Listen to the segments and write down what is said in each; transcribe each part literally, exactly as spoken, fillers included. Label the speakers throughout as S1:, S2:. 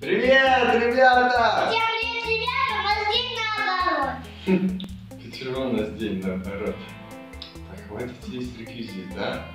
S1: Привет, ребята!
S2: Всем привет, ребята! У нас день наоборот.
S1: Почему у нас день наоборот? Так, хватит здесь реквизит, да?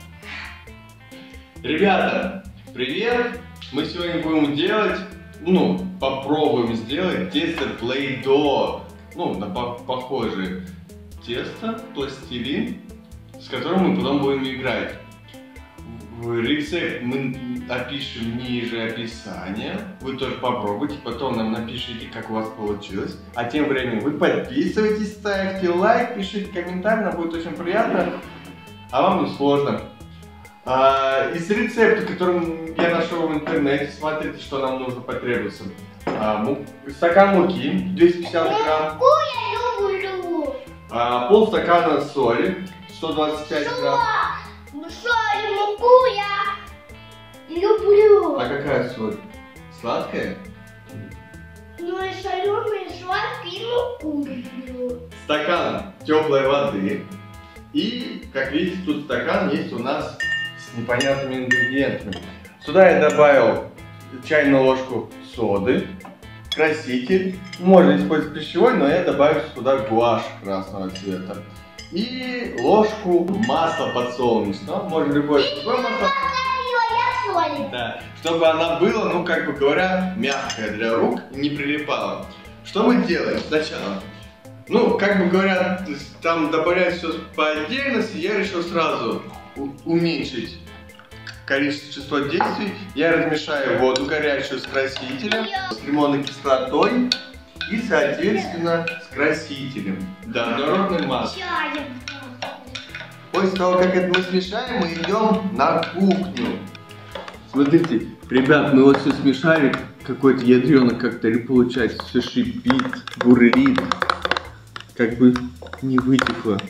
S1: Ребята, привет! Мы сегодня будем делать, ну, попробуем сделать тесто Play-Doh. Ну, на по похожее тесто, пластилин, с которым мы потом будем играть. Рецепт мы опишем ниже описания. Вы тоже попробуйте, потом нам напишите, как у вас получилось. А тем временем вы подписывайтесь, ставьте лайк, пишите комментарий, нам будет очень приятно. А вам не сложно. А, из рецепта, который я нашел в интернете, смотрите, что нам нужно потребуется. А, мук, стакан муки, двести пятьдесят грамм.
S2: Муку я люблю.
S1: А, полстакана соли, сто двадцать пять грамм.
S2: Соль, муку я люблю.
S1: А какая соль? Сладкая?
S2: Ну и соленую, и сладкую, и муку люблю.
S1: Стакан теплой воды. И, как видите, тут стакан есть у нас с непонятными ингредиентами. Сюда я добавил чайную ложку соды, краситель. Можно использовать пищевой, но я добавил сюда гуашь красного цвета. И ложку масла подсолнечного, можно любое другое масло. Да, чтобы она была, ну как бы говоря, мягкая для рук и не прилипала. Что мы делаем сначала? Ну, как бы говорят, там добавлять все по отдельности, я решил сразу уменьшить количество действий. Я размешаю воду горячую с красителем, с лимонной кислотой и, соответственно, с красителем. Да, народный масло. После того, как это мы смешаем, мы идем на кухню. Смотрите, ребят, мы вот все смешали, какой-то ядрёный коктейль получается, все шипит, бурлит, как бы не вытекло.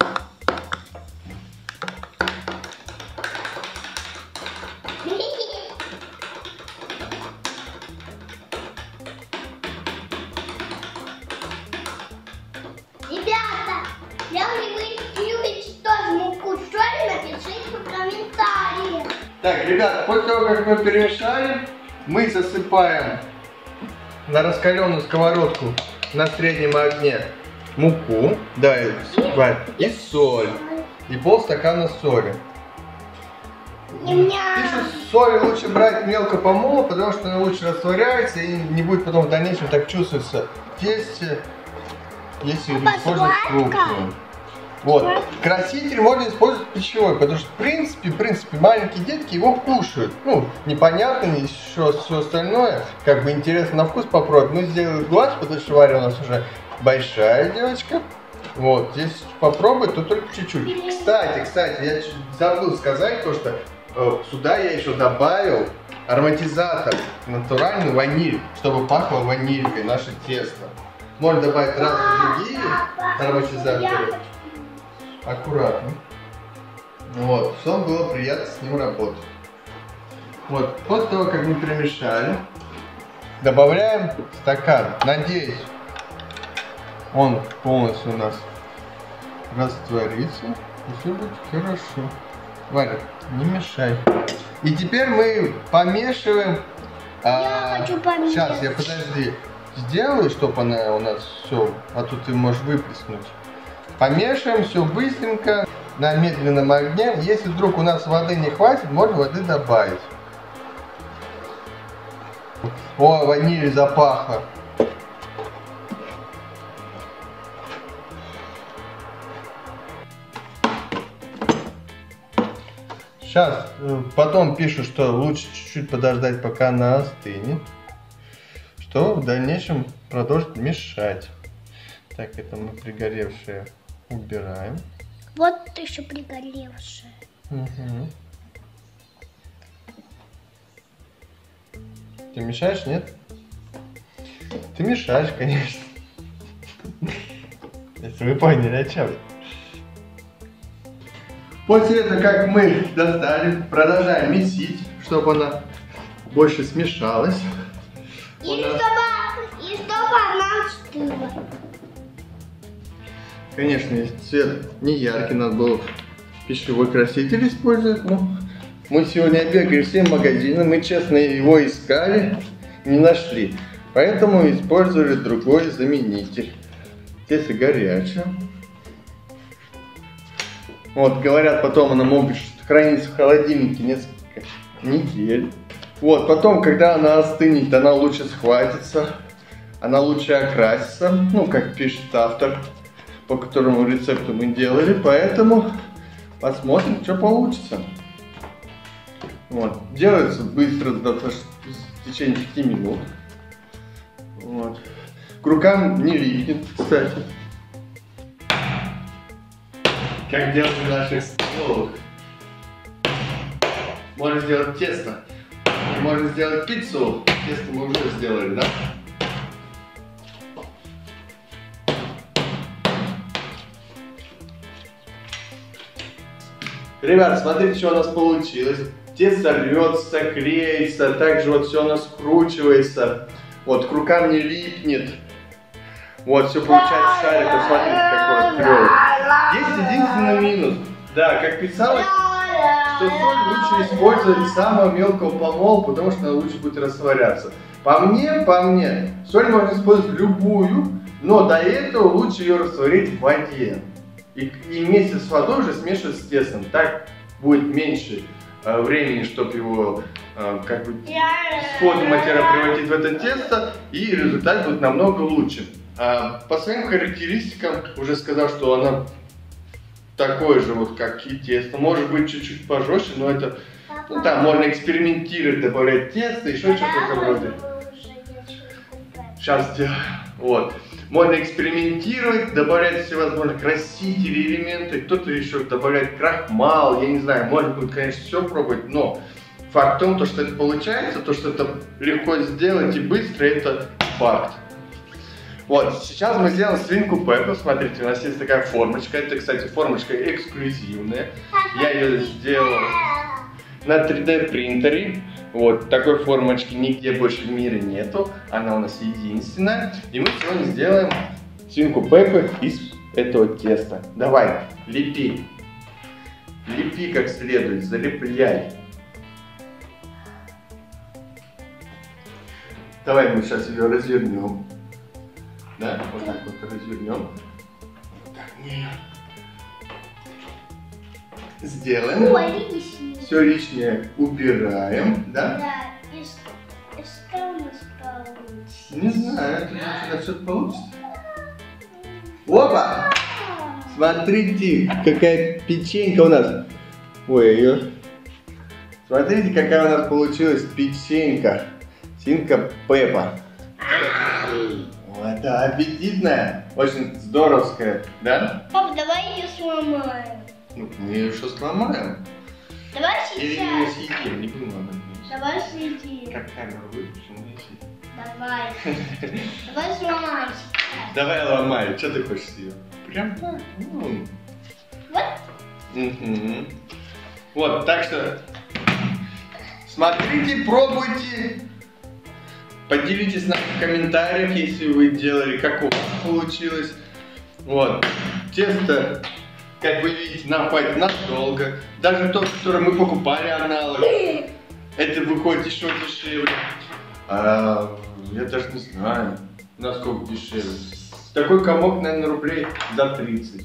S2: Ребята, если вы любите тоже муку с солью, напишите в комментариях.
S1: Так, ребята, после того, как мы перемешали, мы засыпаем на раскаленную сковородку на среднем огне муку, да, и соль, и полстакана соли. Пишут, соль лучше брать мелко помола, потому что она лучше растворяется и не будет потом в дальнейшем так чувствоваться в тесте, если использовать крупную. Вот. Краситель можно использовать пищевой, потому что в принципе, в принципе, маленькие детки его кушают. Ну, непонятно, еще все остальное, как бы интересно на вкус попробовать. Мы сделали гуашь, потому что Варя у нас уже большая девочка. Вот, здесь попробовать, то только чуть-чуть. Кстати, кстати, я забыл сказать то, что э, сюда я еще добавил ароматизатор, натуральный ваниль, чтобы пахло ванилькой наше тесто. Можно добавить разные другие ароматизаторы. Аккуратно. Вот, чтобы было приятно с ним работать. Вот, после того, как мы перемешали, добавляем стакан. Надеюсь, он полностью у нас растворится, и все будет хорошо. Варя, не мешай. И теперь мы помешиваем.
S2: Я
S1: а,
S2: хочу помешать.
S1: Сейчас, я подожди. Сделаю, чтобы она у нас все, а то ты можешь выплеснуть. Помешиваем все быстренько на медленном огне. Если вдруг у нас воды не хватит, можно воды добавить. О, ваниль запахло. Сейчас, потом пишут, что лучше чуть-чуть подождать, пока она остынет, что в дальнейшем продолжить мешать. Так, это мы пригоревшее убираем.
S2: Вот еще пригоревшая.
S1: Угу. Ты мешаешь, нет? Ты мешаешь, конечно. Если вы поняли, о чем. После этого, как мы достали, продолжаем месить, чтобы она больше смешалась.
S2: И чтобы, и чтобы она остыла.
S1: Конечно, если цвет не яркий, надо было пищевой краситель использовать. Но мы сегодня бегали всем магазинам, мы честно его искали. не нашли. Поэтому использовали другой заменитель. Тесто горячее. Вот, говорят, потом она может храниться в холодильнике несколько недель. Вот, потом, когда она остынет, она лучше схватится, она лучше окрасится, ну, как пишет автор, по которому рецепту мы делали, поэтому посмотрим, что получится. Вот, делается быстро, достаточно в течение пяти минут. Вот. К рукам не липнет, кстати. Как делают в наших столовых. Можно сделать тесто. Можно сделать пиццу. Тесто мы уже сделали, да? Ребят, смотрите, что у нас получилось. Тесто рвется, клеится, также вот все у нас скручивается. Вот, к рукам не липнет. Вот, все получается шарик. Посмотрите, какой клевый. Есть единственный минус. Да, как писалось, что соль лучше использовать самого мелкого помола, потому что она лучше будет растворяться. По мне, по мне, соль можно использовать любую, но до этого лучше ее растворить в воде. И, и вместе с водой уже смешивать с тестом. Так будет меньше э, времени, чтобы его э, как бы сходу материал превратить в это тесто, и результат будет намного лучше. А, по своим характеристикам уже сказал, что она такой же вот, как и тесто. Может быть чуть-чуть пожестче, но это, ну там можно экспериментировать, добавлять тесто, еще что-то вроде. Сейчас сделаю. Вот. Можно экспериментировать, добавлять всевозможные красители, элементы, кто-то еще добавляет крахмал, я не знаю, можно будет, конечно, все пробовать, но факт в том, что это получается, то, что это легко сделать и быстро, это факт. Вот, сейчас мы сделаем свинку Пеппу. Смотрите, у нас есть такая формочка. Это, кстати, формочка эксклюзивная. Я ее сделал на три дэ принтере. Вот, такой формочки нигде больше в мире нету. Она у нас единственная. И мы сегодня сделаем свинку Пеппу из этого теста. Давай, лепи. Лепи как следует, залепляй. Давай мы сейчас ее развернем. Да, вот так вот развернем. Вот так мы ее сделаем.
S2: Ой, лишнее.
S1: Все лишнее убираем, да?
S2: Да, и, и что у нас получится?
S1: Не знаю, это что-то получится. Опа! Смотрите, какая печенька у нас. Ой, ее. Смотрите, какая у нас получилась печенька. Свинка Пеппа. Это аппетитная, очень здоровская, да?
S2: Пап, давай ее сломаем.
S1: Ну, мы ее еще сломаем.
S2: Давай
S1: Или мы ее
S2: сейчас.
S1: съедим, не будем об этом.
S2: Давай съедим.
S1: Как камеру выключим, мы ее съедим.
S2: Давай. Давай сломаем сейчас.
S1: Давай ломай, что ты хочешь ее? Прям так. Ну.
S2: Вот.
S1: Угу. Вот, так что смотрите, пробуйте. Поделитесь нам в комментариях, если вы делали, как у вас получилось. Вот. Тесто, как вы видите, нам хватит надолго. Даже то, которое мы покупали аналог, это выходит еще дешевле. А, я даже не знаю, насколько дешевле. Такой комок, наверное, рублей за тридцать.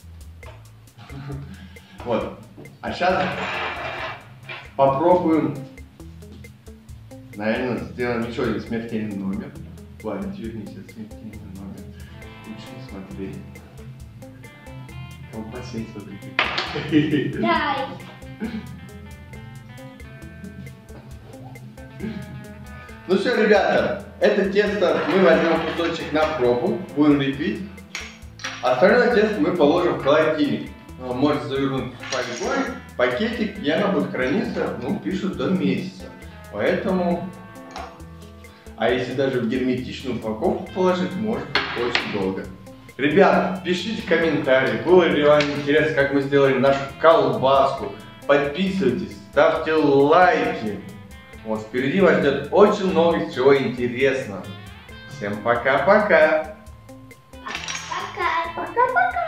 S1: Вот. А сейчас попробуем. Наверное, сделаем еще один смертельный номер. Ладно, вернись, это смертельный номер. Лучше не смотреть. Колбасей, смотрите.
S2: Дай.
S1: Ну все, ребята, это тесто мы возьмем кусочек на пробу, будем лепить. Остальное тесто мы положим в холодильник. Можете завернуть в фольгой, пакетик, и оно будет храниться, ну, пишут, до месяца. Поэтому, а если даже в герметичную упаковку положить, может быть очень долго. Ребята, пишите комментарии, было ли вам интересно, как мы сделали нашу колбаску. Подписывайтесь, ставьте лайки. Вот впереди вас ждет очень много всего интересного. Всем пока-пока.
S2: Пока. Пока-пока.